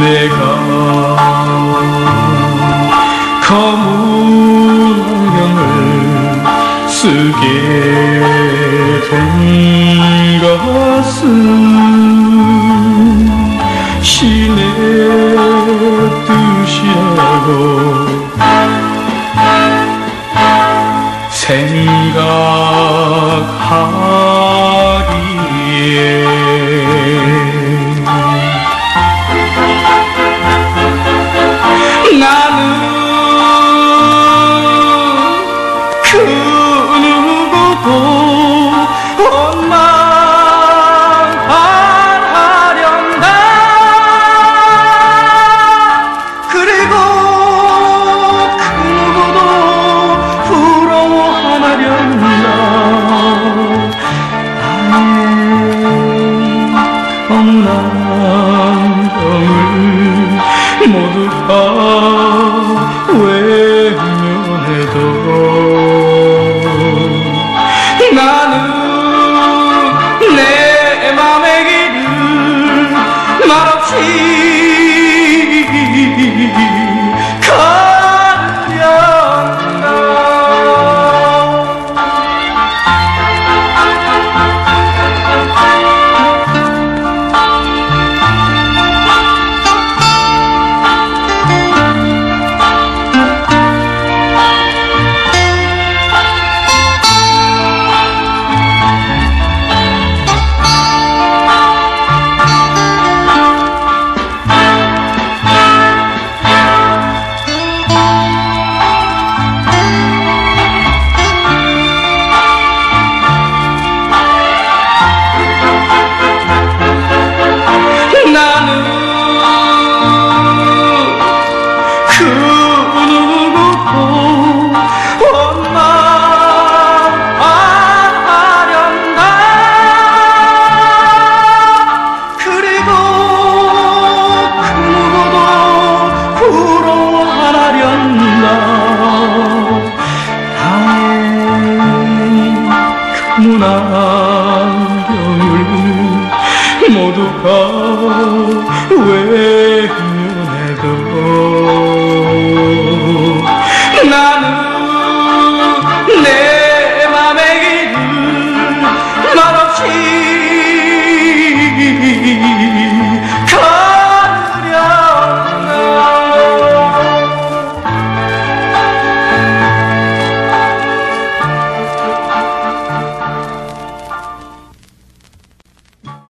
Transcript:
내가 검은 안경을 쓰게 된 것은 신의 뜻이라고 생각하기에 나는 그 누구도 원망하련다. 그리고 그 누구도 부러워하련다. 나의 없는 안경을 모두 다 외면해도 나는 내 맘의 길을 말없이 가련다. 검은 안경을 모두가 왜